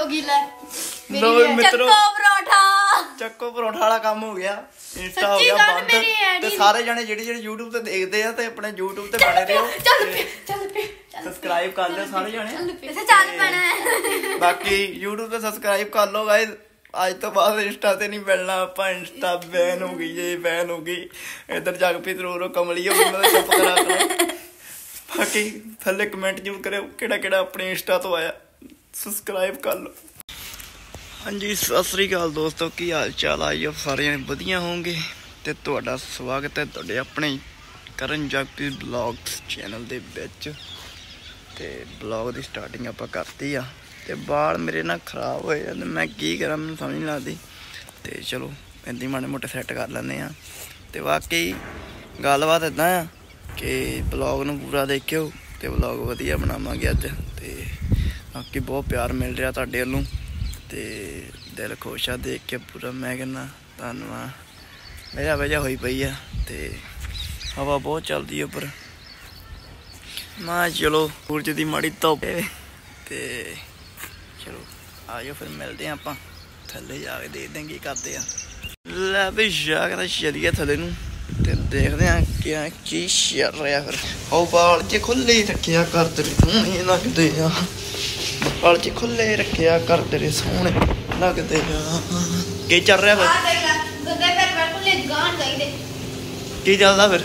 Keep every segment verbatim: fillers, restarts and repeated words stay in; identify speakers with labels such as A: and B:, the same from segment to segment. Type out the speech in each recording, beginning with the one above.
A: होगी ले
B: लो मित्रों
A: चक्को परोठा
B: चक्को परोठा वाला काम हो गया इंस्टा हो गया बंद ते सारे जने जेडी जेडी YouTube ते देखदे आ ते अपने YouTube ते बने रहो
A: चल पे चल पे
B: सब्सक्राइब कर लो सारे जने
A: इसे चल पैना है
B: बाकी YouTube ते सब्सक्राइब कर लो गाइस आज तो बाद इंस्टा ते नहीं मिलना आप इंस्टा बैन हो गई ये बैन हो गई इधर जगप्रीत रो रो कमली हो गई मैं चुप करा करो बाकी थल्ले कमेंट जरूर करो केड़ा केड़ा अपने इंस्टा तो आया सब्सक्राइब कर लो। हाँ जी सत श्री अकाल दोस्तों की हाल चाल आइए सारे जने वधिया होंगे ते तुहाडा स्वागत है तुहाडे अपने करण जगप्रीत ब्लॉग्स चैनल दे विच ते ब्लॉग दी स्टार्टिंग आपां करती आ ते बाल मेरे ना खराब होए जांदे मैं की करा मैनूं समझ नहीं लगदी ते चलो इदां माड़े मोटे सैट कर लैंदे आ ते बाकी गलबात इदां आ कि ब्लॉग नूं पूरा देखियो ते ब्लॉग वधिया बनावांगे अज ते बाकी बहुत प्यार मिल रहा तुहाडे वल्लों ते दिल खुश आ देख के पूरा मैं कहना धन्नवाद वजह वजह होई पई आ ते हवा बहुत चलदी है उपर मैं चलो सूरज दी माड़ी धुप ते चलो आ जाओ फिर मिलते हैं आपां थल्ले जाके देखते हैं की करते हैं लै भी जाके चलिए थल्ले नूं ते देखते हैं क्या की चल रहा फिर ओ बाल जे खुले ही रखिया कर तेरे सोहने लगदे आ बाल जे खुले रखिया कर तेरे सोहने लगदे आ की चल रहा फिर की चलदा फिर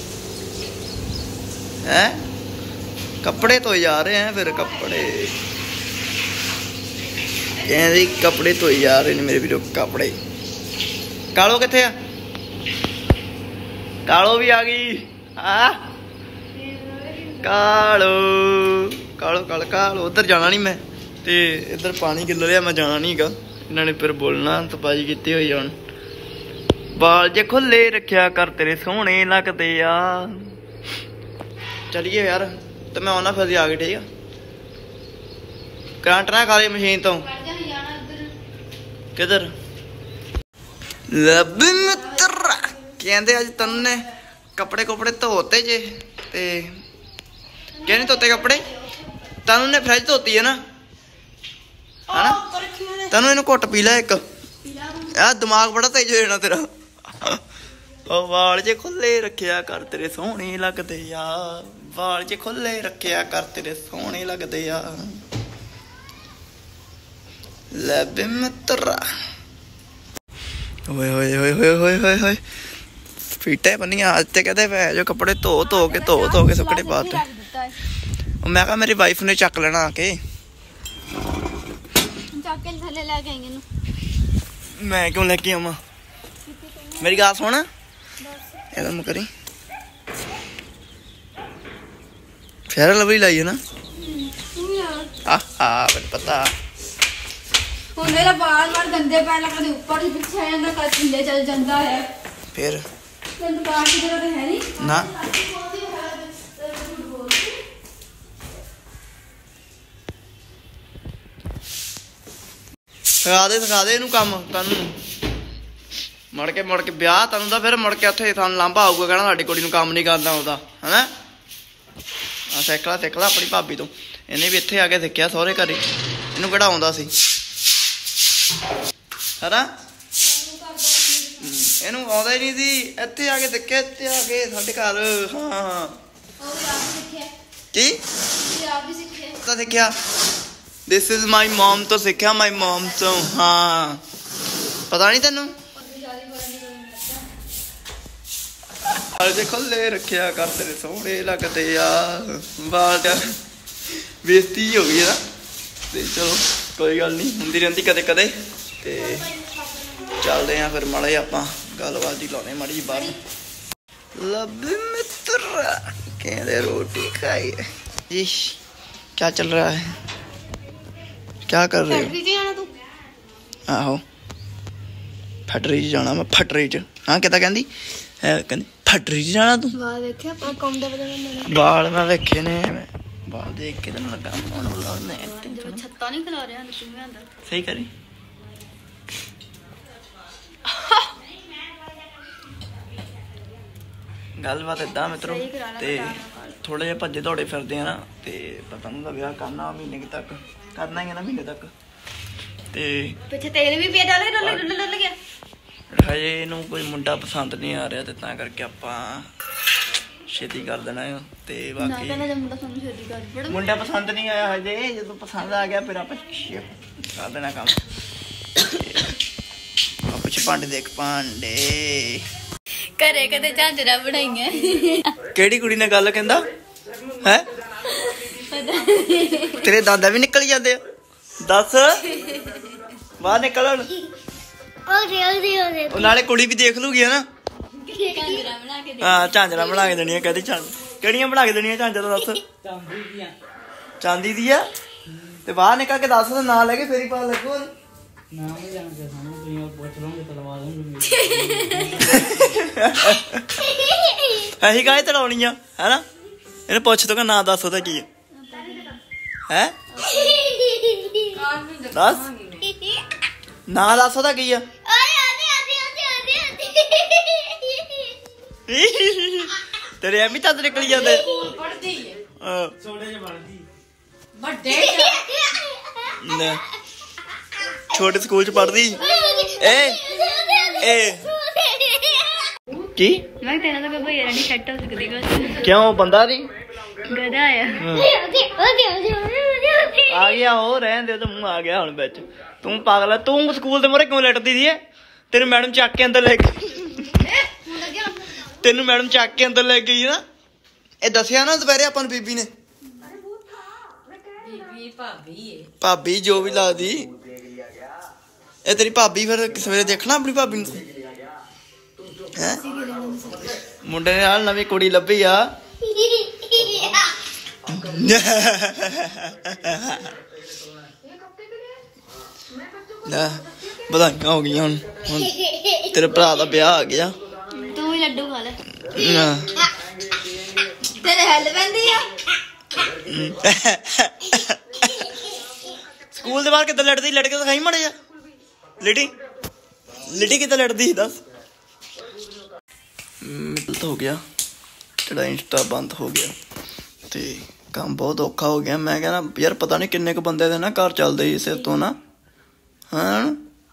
B: हैं कपड़े तो जा रहे हैं फिर कपड़े कहते कपड़े तो जा रहे हैं मेरे वीरों कपड़े कालो किथे आ कालो भी आ गई हाँ कालो कालो कालो कालो उधर जाना नहीं मैं ते इधर पानी गिल रहा मैं जाना नहीं गा इन्होंने फिर बोलना तपाई की हुई हूँ बाल जे खुले रखिया कर तेरे सोहने लगदे आ चलिए यार तो मैं आना फिर आगे ठीक है करंट ना खा मशीन तो किधर लब मित्र कहते अज तनु ने कपड़े कुपड़े धोते जे ते क्या नहीं धोते कपड़े तनु ने फ्रिज धोती है ना है ना तनु इन्हू घुट पी ला एक यार दिमाग बड़ा तेज हो जाना तेरा ओ वाल जे खुले रखिया कर तेरे सोहने लगदे आ वाल जे खुले रखिया कर तेरे सोहने लगदे आ ले बे मित्रा ओए होए होए होए होए होए होए फीटे बनिया आज ते कहते वे जो कपड़े धो धो के धो धो के सुकड़े पाते मैं कहा मेरी वाइफ ने चक लेना आके मैं क्यों लेके आवा मेरी गल सुन एकदम करी फेयर लवली लाई है ना हाँ हाँ मेरे पता
A: मेरा बाल बाल गंदे पैन कभी ऊपर ही पीछे आ जाता कभी थल्ले चल जाता है
B: फिर
A: तेन बाल की जरूरत है नहीं
B: ना सिखा दे सिखा दे इनू काम तनु मुड़ के मुड़ के ब्याह तनु दा फिर मुड़ के उत्थे थानू लांभा आऊगा कहना साडी कुड़ी नू काम नहीं करदा आउंदा है आ सिख ला सिख ला अपनी भाभी तो इन्हें भी इत्थे आके सिक्ख्या सहुरे घर इनू किहड़ा आउंदा सी है ना इनू आउंदा ही नहीं सी इत्थे आके सिक्ख्या इत्थे आके साडे घर हाँ हाँ की तो सिक्ख्या दिस इज माई मॉम तो सीखा माई मॉम तो हाँ पता नहीं तेनू खुले रखिया कर तेरे सोहने लगदे आ बाल बेइज्जती हो गई है ना ते चलो कोई गल नहीं होंदी रहिंदी कदे कदे ते चलते हैं फिर माड़ा जिहा आपां गलबात जी लाने माड़ी जी बाहर लब मित्र कहते रोटी खाई जी क्या चल रहा है क्या कर रहे हो आहो फैक्ट्री च जाना मैं फैक्ट्री च हाँ किता कहंदी है कहंदी फैक्ट्री च जाना तू बाल देखिया पर कम दे बदले बाल मैं देखे ने बाल देख के तो लगा हुन ब्लॉग ने छत्ता नहीं खिला रहा तुम्हें अंदर सही करी गलबात इदां मित्रों ते थोड़े जिहे भज्जे दौड़े फिरदे आ ना ते पता नहीं विआह करना महीने तक करना ही है ना महीने तक ਤੇ
A: ਪਿੱਛੇ ਤੇਲ ਵੀ ਪਿਆ ਡੋਲ ਡੋਲ ਡੋਲ ਡੋਲ ਗਿਆ
B: ਹਜੇ ਇਹਨੂੰ ਕੋਈ ਮੁੰਡਾ ਪਸੰਦ ਨਹੀਂ ਆ ਰਿਹਾ ਤੇ ਤਾਂ ਕਰਕੇ ਆਪਾਂ ਛੇਤੀ ਕਰ ਦੇਣਾ ਹੈ ਤੇ
A: ਨਾ
B: ਬਾਕੀ
A: ਕਹਿੰਦਾ ਮੁੰਡਾ ਸਾਨੂੰ ਛੇਤੀ ਕਰ ਬੜਾ
B: ਮੁੰਡਾ ਪਸੰਦ ਨਹੀਂ ਆਇਆ ਹਜੇ ਜਦੋਂ ਪਸੰਦ ਆ ਗਿਆ ਫਿਰ ਆਪਾਂ ਕਰ ਦੇਣਾ ਕੰਮ ਆ ਕੁਛ ਭਾਂਡੇ ਦੇਖ ਭਾਂਡੇ
A: ਘਰੇ ਕਦੇ ਝਾਂਜਰਾ ਬਣਾਈਆਂ
B: ਕਿਹੜੀ ਕੁੜੀ ਨੇ ਗੱਲ ਕਹਿੰਦਾ ਹੈ ਤੇਰੇ ਦਾਦਾ ਵੀ ਨਿਕਲ ਜਾਂਦੇ ਆ ਦੱਸ ਬਾਹਰ ਨਿਕਲ ਹੁਣ ਉਹ ਨਾਲੇ ਕੁੜੀ ਵੀ ਦੇਖ ਲੂਗੀ ਹੈ ਨਾ
A: ਝਾਂਜਰਾ ਬਣਾ ਕੇ ਦੇ
B: ਹਾਂ ਝਾਂਜਰਾ ਬਣਾ ਕੇ ਦੇਣੀਆਂ ਕਹਿੰਦੀ ਝਾਂਜ ਕਿਹੜੀਆਂ ਬਣਾ ਕੇ ਦੇਣੀਆਂ ਝਾਂਜਰਾ ਦੱਸ
C: ਚਾਂਦੀ ਦੀਆਂ
B: ਚਾਂਦੀ ਦੀ ਆ ਤੇ ਬਾਹਰ ਨਿਕਲ ਕੇ ਦੱਸ ਨਾਂ ਲੈ ਕੇ ਫੇਰ ਹੀ ਪਤਾ ਲੱਗੂ
C: ਨਾਮ ਨਹੀਂ ਜਾਣਦੇ ਸਾਨੂੰ ਤੁਸੀਂ ਪੁੱਛ ਲਓਗੇ ਤਾਂ ਲਵਾ ਦੂੰਗੇ
B: ਇਹੀ ਗਾਏ ਤੜਾਉਣੀ ਆ ਹੈਨਾ ਇਹਨੇ ਪੁੱਛ ਤੋ ਨਾਂ ਦੱਸ ਉਹਦਾ ਕੀ ਹੈ ਹੈ ਦੱਸ ਨਾਂ ਦੱਸ ਉਹਦਾ ਕੀ ਆ ਤੇਰੇ ਐਵੇਂ ਤਾਂ ਨਿਕਲ ਜਾਂਦੇ
A: ਪੜਦੀ ਹੈ
B: ਹਾਂ
C: ਛੋਟੇ ਜਿਹੇ ਬਣਦੀ
A: ਵੱਡੇ
B: ਲੈ ਛੋਟੇ ਸਕੂਲ ਚ ਪੜਦੀ ਏ ਏ ਕੀ
A: ਮੈਂ ਤੇਰਾ ਤਾਂ ਕੋਈ ਨਹੀਂ ਸੈੱਟ ਹੋ ਸਕਦੀ ਕੁਛ
B: ਕਿਉਂ ਬੰਦਾ ਨਹੀਂ
A: ਗਦਾ ਆ
B: ਆ ਗਿਆ ਉਹ ਰਹਿਣ ਦੇ ਤਾਂ ਮੂੰਹ ਆ ਗਿਆ ਹੁਣ ਵਿੱਚ ਤੂੰ ਪਾਗਲ ਆ ਤੂੰ ਸਕੂਲ ਦੇ ਮੂਹਰੇ ਕਿਉਂ ਲਟਦੀ ਦੀ ਏ ਤੈਨੂੰ ਮੈਡਮ ਚੱਕ ਕੇ ਅੰਦਰ ਲੈ ਗਈ ਤੈਨੂੰ ਮੈਡਮ ਚੱਕ ਕੇ ਅੰਦਰ ਲੈ ਗਈ ਨਾ ਇਹ ਦੱਸਿਆ ਨਾ ਦੁਪਹਿਰੇ ਆਪਾਂ ਨੂੰ ਬੀਬੀ ਨੇ
A: ਬੀਬੀ ਭਾਬੀ ਏ
B: ਭਾਬੀ ਜੋ ਵੀ ਲੱਗਦੀ ਇਹ ਤੇਰੀ ਭਾਬੀ ਫਿਰ ਸਵੇਰੇ ਦੇਖਣਾ ਆਪਣੀ ਭਾਬੀ ਨੂੰ ਹੈ ਮੁੰਡੇ ਨਾਲ ਨਵੀਂ ਕੁੜੀ ਲੱਭੀ ਆ ਲੈ ਵਧਾਈਆਂ ਹੋ ਗਈਆਂ ਹੁਣ ਹੁਣ ਤੇਰੇ ਭਰਾ ਦਾ ਵਿਆਹ ਆ ਗਿਆ
A: ਤੂੰ ਵੀ ਲੱਡੂ ਖਾ ਲੈ
B: ਨਾ
A: ਤੇਰੇ ਹੈਲ ਪੈਂਦੀ ਆ
B: ਸਕੂਲ ਦੇ ਬਾਹਰ ਕਿੱਦਾਂ ਲੜਦੀ ਲੜ ਕੇ ਦਿਖਾਈ ਮੜੇ ਜਾ ਲਿਟੀ ਲਿਟੀ ਕਿੱਦਾਂ ਲੜਦੀ ਦੱਸ ਮਿਲਤ ਹੋ ਗਿਆ ਜਿਹੜਾ ਇੰਸਟਾ ਬੰਦ ਹੋ ਗਿਆ ਤੇ ਕੰਮ ਬਹੁਤ ਔਖਾ ਹੋ ਗਿਆ ਮੈਂ ਕਹਿੰਦਾ ਯਾਰ ਪਤਾ ਨਹੀਂ ਕਿੰਨੇ ਕੁ ਬੰਦੇ ਦੇ ਨਾ ਘਰ ਚੱਲਦੇ ਇਸੇ ਤੋਂ ਨਾ ਹਾਂ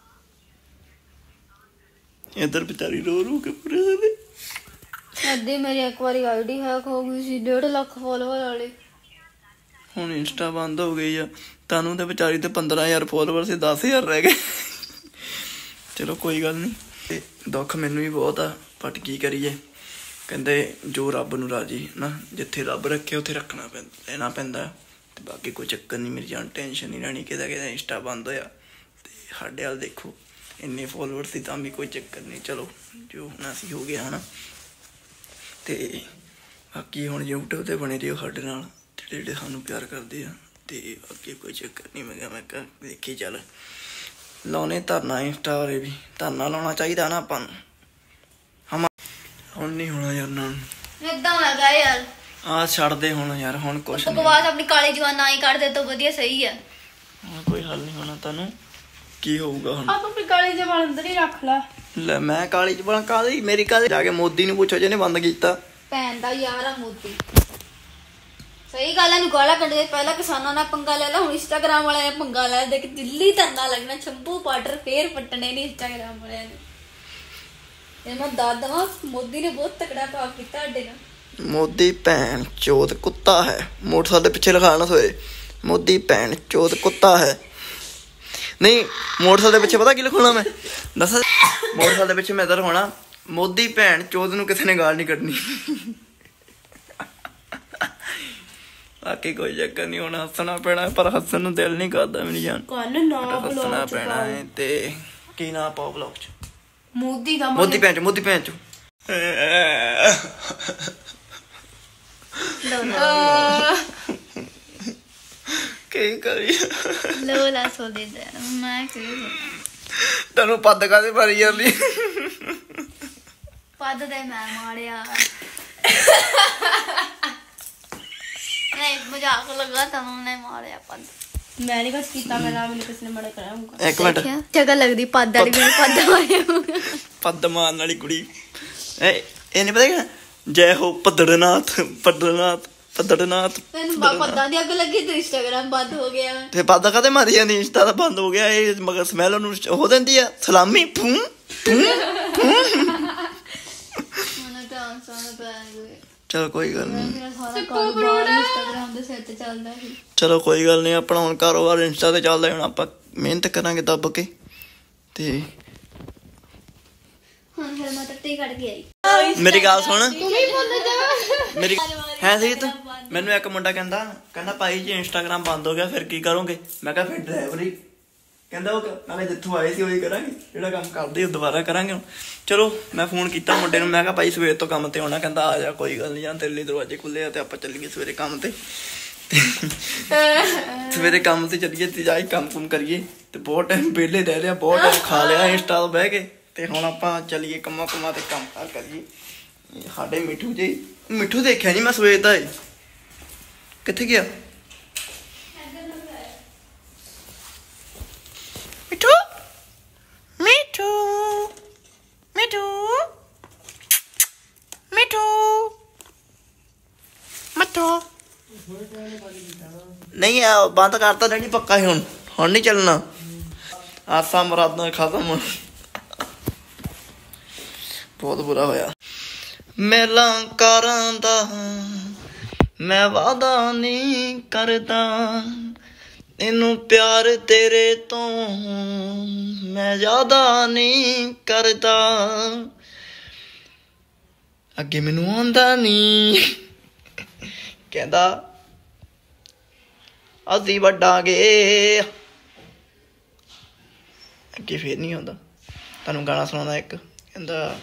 B: ਇੱਧਰ ਵਿਚਾਰੀ ਰੋ ਰੋ ਕੇ ਪੂਰੇ ਦੇ
A: ਅੱਧੀ ਮੇਰੀ ਇੱਕ ਵਾਰੀ ਆਈਡੀ ਹੈਕ ਹੋ ਗਈ ਸੀ ਡੇਢ ਲੱਖ ਫੋਲੋਵਰ ਵਾਲੀ
B: ਹੁਣ ਇੰਸਟਾ ਬੰਦ ਹੋ ਗਈ ਆ ਤੁਹਾਨੂੰ ਤੇ ਵਿਚਾਰੀ ਤੇ ਪੰਦਰਾਂ ਹਜ਼ਾਰ ਫੋਲੋਵਰ ਸੀ ਦਸ ਹਜ਼ਾਰ ਰਹਿ ਗਏ ਚਲੋ ਕੋਈ ਗੱਲ ਨਹੀਂ ਤੇ ਦੁੱਖ ਮੈਨੂੰ ਵੀ ਬਹੁਤ ਆ ਬਟ ਕੀ ਕਰੀਏ ਕਹਿੰਦੇ ਜੋ ਰੱਬ ਨੂੰ ਰਾਜੀ ਨਾ ਜਿੱਥੇ ਰੱਬ ਰੱਖੇ ਉੱਥੇ ਰੱਖਣਾ ਪੈਂਦਾ ਰਹਿਣਾ ਪੈਂਦਾ ਤੇ ਬਾਕੀ ਕੋਈ ਚੱਕਰ ਨਹੀਂ ਮੇਰੀ ਜਾਨ ਟੈਨਸ਼ਨ ਨਹੀਂ ਲੈਣੀ ਕਿਹਦਾ ਕਿਹਦਾ ਇੰਸਟਾ ਬੰਦ ਹੋਇਆ ਤੇ ਸਾਡੇ ਵੱਲ ਦੇਖੋ ਇੰਨੇ ਫੋਲੋਵਰ ਸੀ ਤਾਂ ਵੀ ਕੋਈ ਚੱਕਰ ਨਹੀਂ ਚਲੋ ਜੋ ਹੋਣਾ ਸੀ ਹੋ ਗਿਆ ਹਨਾ ਤੇ ਬਾਕੀ ਹੁਣ YouTube ਤੇ ਬਣੇ ਰਹੋ ਸਾਡੇ ਨਾਲ ਜਿਹੜੇ ਜਿਹੜੇ ਸਾਨੂੰ ਪਿਆਰ ਕਰਦੇ ਆ ਤੇ ਅੱਗੇ ਕੋਈ ਚੱਕਰ ਨਹੀਂ ਮੈਂ ਕਿਹਾ ਮੈਂ ਕਿਹਾ ਦੇਖੀ ਚੱਲ ਲਾਉਣੇ ਧਰਨਾ ਇੰਸਟਾ ਵਾਲੇ ਵੀ ਧਰਨਾ ਲਾਉਣਾ ਚਾਹੀਦਾ ਨਾ ਆਪਾਂ ਨੂੰ ਹਮ ਹੁਣ ਨਹੀਂ ਹੋਣਾ ਯਾਰ ਨਾ
A: ਏਦਾਂ ਹੈਗਾ ਯਾਰ
B: ਆ ਛੱਡ ਦੇ ਹੁਣ ਯਾਰ ਹੁਣ ਕੁਛ ਨਹੀਂ
A: ਬਕਵਾਸ ਆਪਣੀ ਕਾਲੀ ਜਵਾਨ ਨਾ ਹੀ ਕੱਢ ਦੇ ਤਾਂ ਵਧੀਆ ਸਹੀ ਆ
B: ਹੁਣ ਕੋਈ ਹੱਲ ਨਹੀਂ ਹੋਣਾ ਤੁਹਾਨੂੰ ਕੀ ਹੋਊਗਾ ਹੁਣ
A: ਆਪ ਆਪਣੀ ਕਾਲੀ ਜਵਾਨ ਅੰਦਰ ਹੀ ਰੱਖ ਲੈ
B: ਲੈ ਮੈਂ ਕਾਲੀ ਚ ਬਣਾ ਕਾਲੀ ਮੇਰੀ ਕਾਲੀ ਜਾ ਕੇ ਮੋਦੀ ਨੂੰ ਪੁੱਛੋ ਜਿਹਨੇ ਬੰਦ ਕੀਤਾ
A: ਭੈਣ ਦਾ ਯਾਰ ਆ ਮੋਦੀ ਸਹੀ ਗੱਲ ਹੈ ਨੂੰ ਗਾਲਾਂ ਕੱਢਦੇ ਪਹਿਲਾਂ ਕਿਸਾਨਾਂ ਨਾਲ ਪੰਗਾ ਲੈ ਲਾ ਹੁਣ ਇੰਸਟਾਗ੍ਰਾਮ ਵਾਲਿਆਂ ਨੇ ਪੰਗਾ ਲੈ ਦੇਖ ਦਿੱਲੀ ਧਰਨਾ ਲੱਗਣਾ ਸ਼ੰਭੂ ਬਾਰਡਰ ਫੇਰ ਪੱਟਣੇ ਨੇ ਇੰਸਟਾਗ੍ਰਾਮ ਵਾਲਿਆਂ ਨੇ ਇਹ ਮੈਂ ਦਾਦਾ ਮੋਦੀ ਨੇ ਬਹੁਤ ਤਕੜਾ ਪਾਪ ਕੀਤਾ ਸਾਡੇ ਨਾਲ
B: ਮੋਦੀ ਭੈਣ ਚੋਦ ਕੁੱਤਾ ਹੈ ਮੋਟਰਸਾਈਕਲ ਦੇ ਪਿੱਛੇ ਲਿਖਾ ਨਾ ਸੋਏ ਮੋਦੀ ਭੈਣ ਚੋਦ ਕੁੱਤਾ ਹੈ ਨਹੀਂ ਮੋਟਰਸਾਈਕਲ ਦੇ ਪਿੱਛੇ ਪਤਾ ਕੀ ਲਿਖਾਉਣਾ ਮੈਂ ਦੱਸ ਮੋਟਰਸਾਈਕਲ ਦੇ ਪਿੱਛੇ ਮੈਂ ਤਾਂ ਲਿਖਾਉਣਾ ਮੋਦੀ ਭੈਣ ਚੋਦ ਨੂੰ ਕਿਸੇ ਨੇ ਗਾਲ ਨਹੀਂ ਕੱਢਣੀ ਬਾਕੀ ਕੋਈ ਚੱਕਰ ਨਹੀਂ ਹੁਣ ਹੱਸਣਾ ਪੈਣਾ ਪਰ ਹੱਸਣ ਨੂੰ ਦਿਲ ਨਹੀਂ ਕਰਦਾ ਮੇਰੀ ਜਾਨ
A: ਕੰਨ ਨਾ
B: ਹੱਸਣਾ ਪੈਣਾ ਹੈ ਤੇ ਕੀ ਨਾ ਪਾਓ ਬਲੌਗ ਚ
A: ਮੋਦੀ ਦਾ
B: ਮੋਦੀ ਭੈਣ ਚ ਮੋਦੀ ਭੈਣ ਚ ਕੀ ਕਰੀ
A: ਲੋਲਾ ਸੋ ਦੇ ਦੇ ਮੈਂ ਕੀ
B: ਤੈਨੂੰ ਪੱਦ ਕਾਦੇ ਭਰੀ ਜਾਂਦੀ
A: ਪੱਦ ਦੇ ਮੈਂ ਮਾਰਿਆ ਨਹੀਂ ਮਜ਼ਾਕ ਲਗਾ ਤੈਨੂੰ ਨੇ ਮਾਰਿਆ ਪੱਦ ਮੈਂ ਨਹੀਂ ਕੁਛ ਕੀਤਾ ਮੈਂ ਨਾ ਮੈਨੂੰ ਕਿਸੇ ਨੇ ਮੜਾ ਕਰਾਂਗਾ
B: ਇੱਕ ਮਿੰਟ
A: ਜਗ੍ਹਾ ਲੱਗਦੀ ਪੱਦ ਵਾਲੀ ਮੈਂ ਪੱਦ ਮਾਰਿਆ
B: ਪੱਦ ਮਾਰਨ ਵਾਲੀ ਕੁੜੀ ਇਹ ਇਹ ਨਹੀਂ ਪਤਾ ਕਿ ਜੈ ਹੋ ਪੱਦੜਨਾਥ ਪੱਦੜਨਾਥ ਪੱਦੜਨਾਥ
A: ਮੈਨੂੰ ਬਾ ਪੱਦਾਂ ਦੀ ਅੱਗ ਲੱਗੀ ਤੇ ਇੰਸਟਾਗ੍ਰਾਮ ਬੰਦ ਹੋ ਗਿਆ
B: ਤੇ ਪੱਦ ਕਾਤੇ ਮਾਰੀ ਜਾਂਦੀ ਇੰਸਟਾ ਤਾਂ ਬੰਦ ਹੋ ਗਿਆ ਇਹ ਮਗਰ ਸਮੈਲ ਉਹਨੂੰ ਹੋ ਦਿੰਦੀ ਆ ਸਲਾਮੀ ਫੂੰ
A: ਮੈਨੂੰ ਡਾਂਸ ਆਉਣਾ ਪੈਂਦਾ
B: ਚਲੋ ਕੋਈ ਗੱਲ ਨਹੀਂ
A: ਮੇਰਾ ਸਾਰਾ ਕਾਰੋਬਾਰ ਇੰਸਟਾਗ੍ਰਾਮ ਦੇ ਸਿਰ ਤੇ ਚੱਲਦਾ ਸੀ
B: ਚਲੋ ਕੋਈ ਗੱਲ ਨਹੀਂ ਆਪਣਾ ਹੁਣ ਕਾਰੋਬਾਰ ਇੰਸਟਾ ਤੇ ਚੱਲਦਾ ਹੁਣ ਆਪਾਂ ਮਿਹਨਤ ਕਰਾਂਗੇ ਦੱਬ ਕੇ ਤੇ
A: ਹੁਣ ਫਿਰ ਮੈਂ ਟੱਟੀ ਕੱਢ ਕੇ ਆਈ
B: ਮੇਰੀ ਗੱਲ ਸੁਣ
A: ਤੂੰ ਵੀ ਬੋਲ ਜਾ
B: ਮੇਰੀ ਹੈ ਸਹੀ ਤੂੰ ਮੈਨੂੰ ਇੱਕ ਮੁੰਡਾ ਕਹਿੰਦਾ ਕਹਿੰਦਾ ਭਾਈ ਜੀ ਇੰਸਟਾਗ੍ਰਾਮ ਬੰਦ ਹੋ ਗਿਆ ਫਿਰ ਕੀ ਕਰੋਗੇ ਮੈਂ ਕਿਹਾ ਫਿਰ ਡਰਾਈਵਰੀ ਕਹਿੰਦਾ ਉਹ ਮੈਂ ਕਿਹਾ ਜਿੱਥੋਂ ਆਏ ਸੀ ਉਹੀ ਕਰਾਂਗੇ ਜਿਹੜਾ ਕੰਮ ਕਰਦੇ ਉਹ ਦੁਬਾਰਾ ਕਰਾਂਗੇ ਹੁਣ ਚਲੋ ਮੈਂ ਫੋਨ ਕੀਤਾ ਮੁੰਡੇ ਨੂੰ ਮੈਂ ਕਿਹਾ ਭਾਈ ਸਵੇਰ ਤੋਂ ਕੰਮ ਤੇ ਆਉਣਾ ਕਹਿੰਦਾ ਆ ਜਾ ਕੋਈ ਗੱਲ ਨਹੀਂ ਆ ਤੇਰੇ ਲਈ ਦਰਵਾਜ਼ੇ ਖੁੱਲੇ ਆ ਤੇ ਆਪਾਂ ਚੱਲੀਏ ਸਵੇਰੇ ਕੰਮ ਤੇ ਸਵੇਰੇ ਕੰਮ ਤੇ ਚੱਲੀਏ ਤੇ ਜਾਈ ਕੰਮ ਕੁਮ ਕਰੀਏ ਤੇ ਬਹੁਤ ਟਾਈਮ ਵਿਹਲੇ ਰਹਿ ਲਿਆ ਬਹੁਤ ਟਾਈਮ ਖਾ ਲਿਆ ਇੰਸਟਾ ਤੋਂ ਬਹਿ ਕੇ ਤੇ ਹੁਣ ਆਪਾਂ ਚੱਲੀਏ ਕੰਮਾਂ ਕੁਮਾਂ ਤੇ ਕੰਮ ਕਾਰ ਕਰੀਏ ਸਾਡੇ ਮਿੱਠੂ ਜੀ ਮਿੱਠੂ ਦੇਖਿਆ ਨਹੀਂ ਮੈਂ ਸਵੇਰ ਦਾ ਕਿੱਥੇ ਗਿਆ ਮਿੱਠੂ ਮਿੱਠੂ ਮਿੱਠੂ ਮਿੱਠੂ ਮਿੱਠੂ ਨਹੀਂ ਆ ਬੰਦ ਕਰਤਾ ਡੈਡੀ ਪੱਕਾ ਹੀ ਹੁਣ ਹੁਣ ਨਹੀਂ ਚੱਲਣਾ ਆਸਾ ਮੁਰਾਦਾਂ ਖਤਮ ਬਹੁਤ ਬੁਰਾ ਹੋਇਆ ਮੇਲਾ ਕਰਾਂ ਦਾ ਮੈਂ ਵਾਦਾ ਨਹੀਂ ਕਰਦਾ ਤੈਨੂੰ ਪਿਆਰ ਤੇਰੇ ਤੋਂ ਮੈਂ ਜ਼ਿਆਦਾ ਨਹੀਂ ਕਰਦਾ ਅੱਗੇ ਮੈਨੂੰ ਆਉਂਦਾ ਨਹੀਂ ਕਹਿੰਦਾ ਅਸੀਂ ਵੱਡਾਂਗੇ ਅੱਗੇ ਫੇਰ ਨਹੀਂ ਆਉਂਦਾ ਤੁਹਾਨੂੰ ਗਾਣਾ ਸੁਣਾਉਂਦਾ ਇੱਕ ਕਹਿੰਦਾ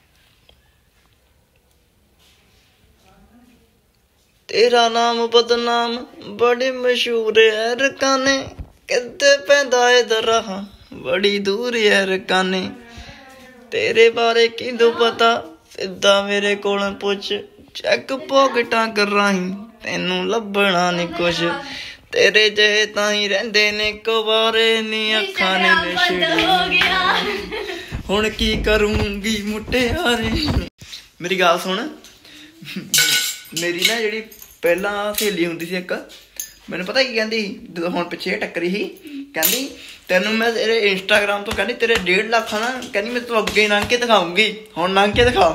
B: ਤੇਰਾ ਨਾਮ ਬਦਨਾਮ ਬੜੇ ਮਸ਼ਹੂਰ ਹੈ ਰਕਾਨੇ ਕਿੱਥੇ ਪੈਂਦਾ ਏ ਦਰਾਹਾਂ ਬੜੀ ਦੂਰ ਹੈ ਰਕਾਨੇ ਤੇਰੇ ਬਾਰੇ ਕਿਦੋਂ ਪਤਾ ਸਿੱਧਾ ਮੇਰੇ ਕੋਲ ਪੁੱਛ ਚੈੱਕ ਪੋਕਟਾਂ ਕਰਾਹੀਂ ਤੈਨੂੰ ਲੱਭਣਾ ਨੀ ਕੁਛ ਤੇਰੇ ਜਿਹੇ ਤਾਂ ਹੀ ਰਹਿੰਦੇ ਨੇ ਕੁਵਾਰੇ ਨੀ ਅੱਖਾਂ ਨੇ ਨਸ਼ੜੀ ਹੁਣ ਕੀ ਕਰੂੰਗੀ ਮੁਟਿਆਰੇ ਮੇਰੀ ਗੱਲ ਸੁਣ ਮੇਰੀ ਨਾ ਜਿਹੜੀ ਪਹਿਲਾਂ ਸਹੇਲੀ ਹੁੰਦੀ ਸੀ ਇੱਕ ਮੈਨੂੰ ਪਤਾ ਕੀ ਕਹਿੰਦੀ ਜਦੋਂ ਹੁਣ ਪਿੱਛੇ ਟੱਕਰੀ ਸੀ ਕਹਿੰਦੀ ਤੈਨੂੰ ਮੈਂ ਤੇਰੇ ਇੰਸਟਾਗ੍ਰਾਮ ਤੋਂ ਕਹਿੰਦੀ ਤੇਰੇ ਡੇਢ ਲੱਖ ਨਾ ਕਹਿੰਦੀ ਮੈਂ ਤੈਨੂੰ ਅੱਗੇ ਲੰਘ ਕੇ ਦਿਖਾਉਂਗੀ ਹੁਣ ਲੰਘ ਕੇ ਦਿਖਾ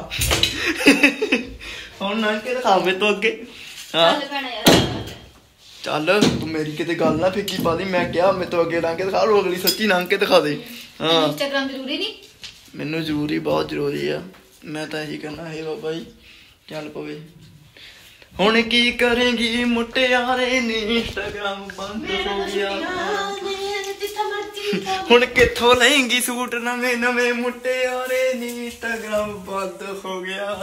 B: ਹੁਣ ਲੰਘ ਕੇ ਦਿਖਾ ਮੇਰੇ ਤੋਂ ਅੱਗੇ ਹਾਂ ਚੱਲ ਤੂੰ ਮੇਰੀ ਕਿਤੇ ਗੱਲ ਨਾ ਫਿੱਕੀ ਪਾ ਦੀ ਮੈਂ ਕਿਹਾ ਮੇਰੇ ਤੋਂ ਅੱਗੇ ਲੰਘ ਕੇ ਦਿਖਾ ਲੋ ਅਗਲੀ ਸੱਚੀ ਲੰਘ ਕੇ ਦਿਖਾ ਦੇ ਹਾਂ
A: ਇੰਸਟਾਗ੍ਰਾਮ ਜ਼ਰੂਰੀ ਨਹੀਂ
B: ਮੈਨੂੰ ਜ਼ਰੂਰੀ ਬਹੁਤ ਜ਼ਰੂਰੀ ਆ ਮੈਂ ਤਾਂ ਇਹੀ ਕਹਿਣਾ ਹੈ ਬਾਬਾ ਜੀ ਚੱਲ ਪਵੇ ਹੁਣ ਕੀ ਕਰੇਗੀ ਮੁਟਿਆਰੇ ਨੀ ਇੰਸਟਾਗ੍ਰਾਮ ਬੰਦ ਹੋ ਗਿਆ ਹੁਣ ਕਿੱਥੋਂ ਲਏਂਗੀ ਸੂਟ ਨਵੇਂ ਨਵੇਂ ਮੁਟਿਆਰੇ ਨੀ ਇੰਸਟਾਗ੍ਰਾਮ ਬੰਦ ਹੋ ਗਿਆ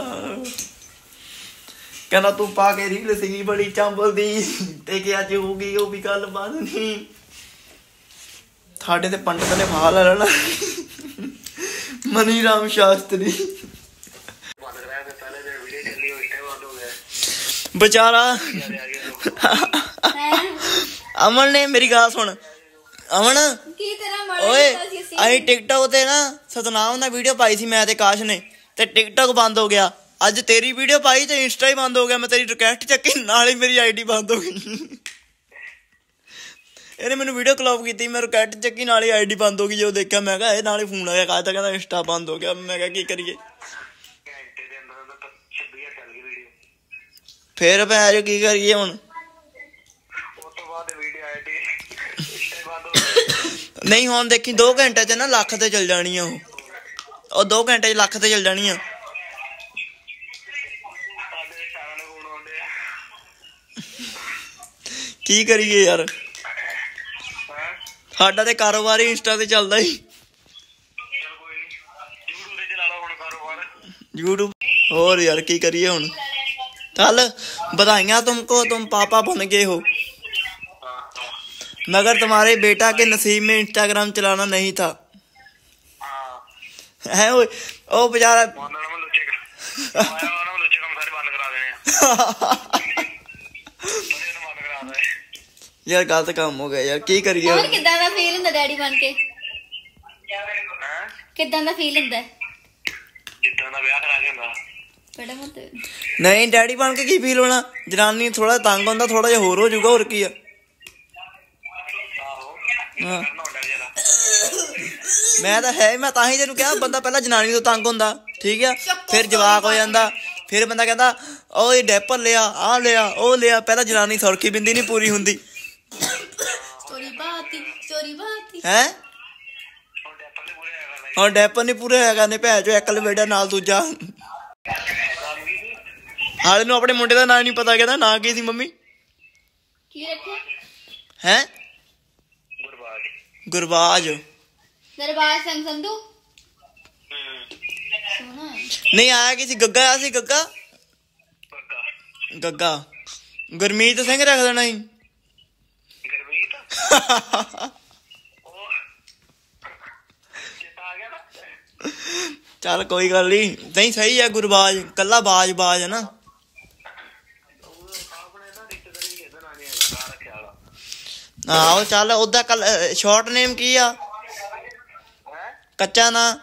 B: ਕਹਿੰਦਾ ਤੂੰ ਪਾ ਕੇ ਰੀਲ ਸੀਗੀ ਬੜੀ ਚੰਬਲਦੀ ਤੇ ਕਿ ਅੱਜ ਹੋਊਗੀ ਉਹ ਵੀ ਗੱਲ ਬਾਤ ਨਹੀਂ ਸਾਡੇ ਤੇ ਪੰਡਤ ਨੇ ਫਾਲ ਲੈ ਲੈਣਾ ਮਨੀ ਰਾਮ ਸ਼ਾਸਤਰੀ बेचारा अमन ने मेरी गल सुन अमन ओए अं टिकटॉक ते ना सतनाम ने वीडियो पाई थी मैं ते काश ने ते टिकटॉक बंद हो गया अज तेरी वीडियो पाई ते इंस्टा ही बंद हो गया मैं तेरी रिक्वेस्ट चक्की नाल ही मेरी आईडी बंद हो गई ਇਹਨੇ ਮੈਨੂੰ ਵੀਡੀਓ ਕਲੌਪ ਕੀਤੀ ਮੈਂ ਰਿਕਵੈਸਟ ਚੱਕੀ ਨਾਲ ਹੀ ਆਈਡੀ ਬੰਦ ਹੋ ਗਈ ਜੋ ਦੇਖਿਆ ਮੈਂ ਕਿਹਾ ਇਹ ਨਾਲ ਹੀ ਫੋਨ ਆਇਆ ਕਾਹ ਤਾਂ ਕਹਿੰਦਾ ਇੰਸਟਾ ਬੰਦ ਹੋ ਗਿਆ ਮੈਂ ਕਿਹਾ ਕੀ ਕਰੀਏ ਫਿਰ ਭੈਣ ਜੋ ਕੀ ਕਰੀਏ ਹੁਣ ਨਹੀਂ ਹੁਣ ਦੇਖੀ ਦੋ ਘੰਟੇ ਚ ਨਾ ਲੱਖ ਤੇ ਚਲ ਜਾਣੀ ਆ ਉਹ ਉਹ ਦੋ ਘੰਟੇ ਚ ਲੱਖ ਤੇ ਚਲ ਜਾਣੀ ਆ ਕੀ ਕਰੀਏ ਯਾਰ ਸਾਡਾ ਤੇ ਕਾਰੋਬਾਰ ਹੀ ਇੰਸਟਾ ਤੇ ਚੱਲਦਾ ਹੀ यूट्यूब और यार की करिए हुन चल बधाइयां तुमको तुम पापा बन गए हो मगर तुम्हारे बेटा के नसीब में इंस्टाग्राम चलाना नहीं था है ओ, ओ बेचारा यार गलत काम हो गया यार की करिए
A: और किदां दा फील हुंदा डैडी बन के किदां दा फील हुंदा जिद्दां दा ब्याह करा के हुंदा ਬੜਾ ਮੋਟੇ
B: ਨਹੀਂ ਡੈਡੀ ਬਣ ਕੇ ਕੀ ਫੀਲ ਹੋਣਾ ਜਨਾਨੀ ਥੋੜਾ ਤੰਗ ਹੁੰਦਾ ਥੋੜਾ ਜਿਹਾ ਹੋਰ ਹੋ ਜਾਊਗਾ ਹੋਰ ਕੀ ਆ ਹਾਂ ਮੈਂ ਤਾਂ ਹੈ ਮੈਂ ਤਾਂ ਹੀ ਤੈਨੂੰ ਕਿਹਾ ਬੰਦਾ ਪਹਿਲਾਂ ਜਨਾਨੀ ਤੋਂ ਤੰਗ ਹੁੰਦਾ ਠੀਕ ਆ ਫਿਰ ਜਵਾਕ ਹੋ ਜਾਂਦਾ ਫਿਰ ਬੰਦਾ ਕਹਿੰਦਾ ਉਹ ਇਹ ਡੈਪਰ ਲਿਆ ਆਹ ਲਿਆ ਉਹ ਲਿਆ ਪਹਿਲਾਂ ਜਨਾਨੀ ਸੁਰਖੀ ਬਿੰਦੀ ਨਹੀਂ ਪੂਰੀ ਹੁੰਦੀ
A: ਚੋਰੀ ਬਾਤੀ ਚੋਰੀ ਬਾਤੀ
B: ਹੈ ਹੁਣ ਡੈਪਰ ਨਹੀਂ ਪੂਰੇ ਹੋਇਆ ਕਰਨੇ ਭੈਣ ਚੋ ਇੱਕ ਲਵੇੜਾ ਨਾਲ ਦੂਜਾ ਹਾਲੇ ਨੂੰ ਆਪਣੇ ਮੁੰਡੇ ਦਾ ਨਾਂ ਨਹੀਂ ਪਤਾ ਕਹਿੰਦਾ ਨਾਂ ਕੀ ਸੀ ਮੰਮੀ
A: ਕੀ ਰੱਖਿਆ
B: ਹੈ ਗੁਰਬਾਜ
A: ਦਰਬਾਰ ਸਿੰਘ ਸੰਧੂ ਸੋਹਣਾ
B: ਨਹੀਂ ਆਇਆ ਕੀ ਸੀ ਗੱਗਾ ਆਇਆ ਸੀ ਗੱਗਾ ਗੱਗਾ ਗੁਰਮੀਤ ਸਿੰਘ ਰੱਖ ਦੇਣਾ ਸੀ ਚੱਲ ਕੋਈ ਗੱਲ ਨਹੀਂ ਨਹੀਂ ਸਹੀ ਆ ਗੁਰਬਾਜ ਕੱਲਾ ਬਾਜ ਬਾਜ ਹੈ ਨਾ ਆਹੋ ਚੱਲ ਉਹਦਾ ਕੱਲ ਸ਼ਾਰਟ ਨੇਮ ਕੀ ਆ ਕੱਚਾ ਨਾ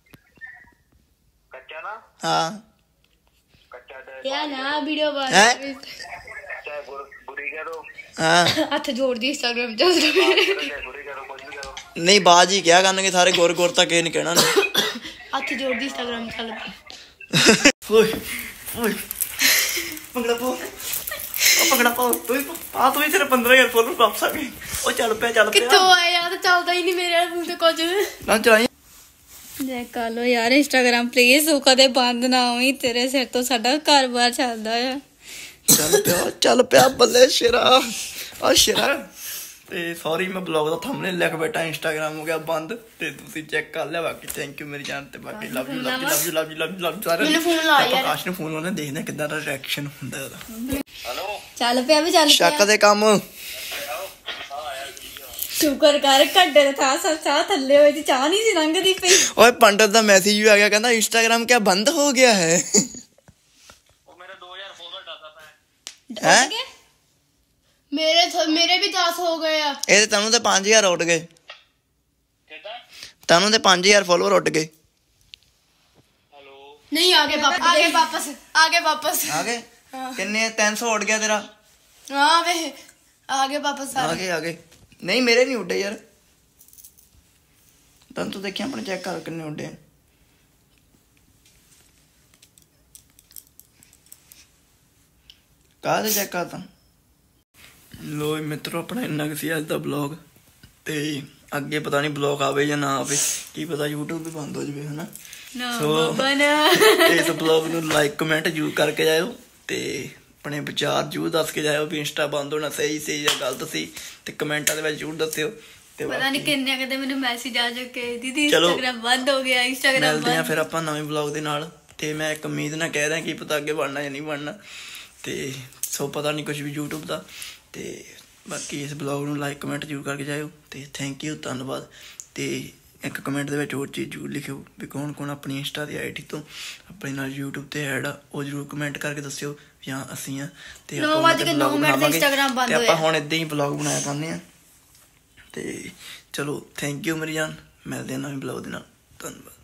D: ਕੱਚਾ ਨਾ
B: ਹਾਂ
D: ਕੱਚਾ
A: ਕਿਆ ਨਾ ਵੀਡੀਓ ਬਾਅਦ
B: ਹੈਂ?
D: ਚਾਹੇ ਗੁਰੀ ਕਹਿ ਦੋ
B: ਹਾਂ
A: ਹੱਥ ਜੋੜਦੀ ਇੰਸਟਾਗ੍ਰਾਮ ਤੇ
D: ਗੁਰੀ ਕਹਿ ਦੋ ਕੁਝ ਵੀ ਕਹਿ ਦੋ
B: ਨਹੀਂ ਬਾਜ ਹੀ ਕਿਹਾ ਕਰਨਗੇ ਸਾਰੇ ਗੁਰ ਗੁਰ ਤਾਂ ਕਿਸੇ ਨੇ ਕਹਿਣਾ ਨਹੀਂ
A: ਹੱਥ ਜੋੜਦੀ ਇੰਸਟਾਗ੍ਰਾਮ ਚੱਲ
B: ਓਏ ਓਏ ਪੰਗੜਾ ਪੋ ਉਹ ਪੰਗੜਾ ਪੋ ਤੂੰ ਆ ਤੂੰ ਤੇਰੇ ਪੰਦਰਾਂ ਹਜ਼ਾਰ ਫੋਲੋਅਰ ਵਾਪਸ ਆ ਗਏ ਉਹ ਚੱਲ ਪਿਆ ਚੱਲ ਪਿਆ
A: ਕਿੱਥੋਂ ਆਇਆ ਯਾਰ ਚੱਲਦਾ ਹੀ ਨਹੀਂ ਮੇਰੇ ਮੂੰਹ ਤੇ ਕੁਝ
B: ਨਾ ਚਲਾਈ
A: ਜੈ ਕਾਲੋ ਯਾਰ ਇੰਸਟਾਗ੍ਰਾਮ ਪਲੀਜ਼ ਤੂੰ ਕਦੇ ਬੰਦ ਨਾ ਹੋਈ ਤੇਰੇ ਸਿਰ ਤੋਂ ਸਾਡਾ ਘਰ-ਬਾਰ ਚੱਲਦਾ ਆ
B: ਚੱਲ ਪਿਆ ਚੱਲ ਪਿਆ ਬੱਲੇ ਸ਼ੇਰਾ ਆ ਸ਼ੇਰਾ ਤੇ ਸੌਰੀ ਮੈਂ ਬਲੌਗ ਦਾ ਥੰਬਨੇਲ ਲਿਖ ਬੈਠਾ ਇੰਸਟਾਗ੍ਰਾਮ ਹੋ ਗਿਆ ਬੰਦ ਤੇ ਤੁਸੀਂ ਚੈੱਕ ਕਰ ਲਿਆ ਬਾਕੀ ਥੈਂਕ ਯੂ ਮੇਰੀ ਜਾਨ ਤੇ ਬਾਕੀ love you love you love you love you love you ਸਾਰੇ
A: ਮੈਨੂੰ ਫੋਨ ਲਾ ਯਾਰ
B: ਆਕਾਸ਼ ਨੂੰ ਫੋਨ ਲਾਉਣਾ ਦੇਖਦੇ ਕਿੱਦਾਂ ਦਾ ਰਿਐਕਸ਼ਨ ਹੁੰਦਾ ਉਹਦਾ
D: ਹੈਲੋ
A: ਚੱਲ ਪਿਆ ਵੀ ਚੱਲ
B: ਸ਼ੱਕ
A: ਪਿਆ
B: ਦੇ ਕੰਮ
A: ਸ਼ੁਕਰ ਕਰ ਘੱਡੇ ਦਾ ਥਾ ਸਾ ਚਾਹ ਥੱਲੇ ਹੋਈ ਤੇ ਚਾਹ ਨਹੀਂ ਸੀ ਲੰਘਦੀ ਪਈ
B: ਓਏ ਪੰਡਤ ਦਾ ਮੈਸੇਜ ਵੀ ਆ ਗਿਆ ਕਹਿੰਦਾ ਇੰਸਟਾਗ੍ਰਾਮ ਕਿਆ ਬੰਦ ਹੋ ਗਿਆ ਹੈ
D: ਉਹ ਮੇਰੇ ਦੋ ਹਜ਼ਾਰ ਫੋਲੋਅਰ ਡਾਟਾ ਪੈ
B: ਹੈ
A: ਮੇਰੇ ਮੇਰੇ ਵੀ ਦਸ ਹੋ ਗਏ ਆ
B: ਇਹ ਤੇ ਤੈਨੂੰ ਤੇ ਪੰਜ ਹਜ਼ਾਰ ਉੱਡ ਗਏ
D: ਕਿੱਦਾਂ
B: ਤੈਨੂੰ ਤੇ ਪੰਜ ਹਜ਼ਾਰ ਫੋਲੋਅਰ ਉੱਡ ਗਏ
D: ਹੈਲੋ
A: ਨਹੀਂ ਆ ਗਏ ਵਾਪਸ ਆ ਗਏ ਵਾਪਸ ਆ ਗਏ ਵਾਪਸ
B: ਆ ਗਏ ਕਿੰਨੇ ਤਿੰਨ ਸੌ ਉੱਡ ਗਿਆ ਤੇਰਾ
A: ਹਾਂ ਵੇ ਆ ਗਏ ਵਾਪਸ
B: ਆ ਗਏ ਆ ਗਏ ਨਹੀਂ ਮੇਰੇ ਨਹੀਂ ਉੱਡੇ ਯਾਰ ਤੈਨੂੰ ਤੂੰ ਦੇਖਿਆ ਆਪਣੇ ਚੈੱਕ ਕਰ ਕਿੰਨੇ ਉੱਡੇ ਕਾਹਦੇ ਚੈੱਕ ਕਰਦਾ ਲੋ ਮਿੱਤਰੋ ਆਪਣਾ ਇੰਨਾ ਕੁ ਸੀ ਅੱਜ ਦਾ ਬਲੌਗ ਤੇ ਅੱਗੇ ਪਤਾ ਨਹੀਂ ਬਲੌਗ ਆਵੇ ਜਾਂ ਨਾ ਆਵੇ ਕੀ ਪਤਾ YouTube ਵੀ ਬੰਦ ਹੋ ਜਾਵੇ ਹਨਾ ਸੋ ਇਸ ਬਲੌਗ ਨੂੰ ਲਾਈਕ ਕਮੈਂਟ ਜ਼ਰੂਰ ਕਰਕੇ ਜਾਇਓ ਤੇ ਆਪਣੇ ਵਿਚਾਰ ਜ਼ਰੂਰ ਦੱਸ ਕੇ ਜਾਇਓ ਵੀ ਇੰਸਟਾ ਬੰਦ ਹੋਣਾ ਸਹੀ ਸੀ ਜਾਂ ਗਲਤ ਸੀ ਤੇ ਕਮੈਂਟਾਂ ਦੇ ਵਿੱਚ ਜ਼ਰੂਰ ਦੱਸਿਓ ਤੇ
A: ਪਤਾ ਨਹੀਂ ਕਿੰਨੇ ਕਦੇ ਮੈਨੂੰ ਮੈਸੇਜ ਆ ਚੁੱਕੇ ਦੀਦੀ
B: ਚਲੋ,
A: ਇੰਸਟਾਗ੍ਰਾਮ ਬੰਦ ਹੋ ਗਿਆ ਇੰਸਟਾਗ੍ਰਾਮ
B: ਮਿਲਦੇ ਆ
A: ਬੰਦ
B: ਫਿਰ ਆਪਾਂ ਨਵੇਂ ਬਲੌਗ ਦੇ ਨਾਲ ਤੇ ਮੈਂ ਇੱਕ ਉਮੀਦ ਨਾਲ ਕਹਿ ਰਿਹਾ ਕੀ ਪਤਾ ਅੱਗੇ ਬਣਨਾ ਜਾਂ ਨਹੀਂ ਬਣਨਾ ਤੇ ਸੋ ਪਤਾ ਨਹੀਂ ਕੁਝ ਵੀ YouTube ਦਾ ਤੇ ਬਾਕੀ ਇਸ ਬਲੌਗ ਨੂੰ ਲਾਈਕ ਕਮੈਂਟ ਜ਼ਰੂਰ ਕਰਕੇ ਜਾਇਓ ਤੇ ਥੈਂਕ ਯੂ ਧੰਨਵਾਦ ਤੇ ਇੱਕ ਕਮੈਂਟ ਦੇ ਵਿੱਚ ਹੋਰ ਚੀਜ਼ ਜ਼ਰੂਰ ਲਿਖਿਓ ਵੀ ਕੌਣ ਕੌਣ ਆਪਣੀ ਇੰਸਟਾ ਦੀ ਆਈਡੀ ਤੋਂ ਆਪਣੇ ਨਾਲ YouTube ਤੇ ਐਡ ਆ ਉਹ ਜ਼ਰੂਰ ਕਮੈਂਟ ਕਰਕੇ ਦੱਸਿਓ ਜਾਂ ਅਸੀਂ ਆ ਤੇ ਆਪਾਂ ਹੁਣ ਏਦਾਂ ਹੀ ਬਲੌਗ ਬਣਾਇਆ ਕਰਨੇ ਆ ਤੇ ਚਲੋ ਥੈਂਕ ਯੂ ਮੇਰੀ ਜਾਨ ਮਿਲਦੇ ਆ ਨਵੇਂ ਬਲੌਗ ਦੇ ਨਾਲ ਧੰਨਵਾਦ।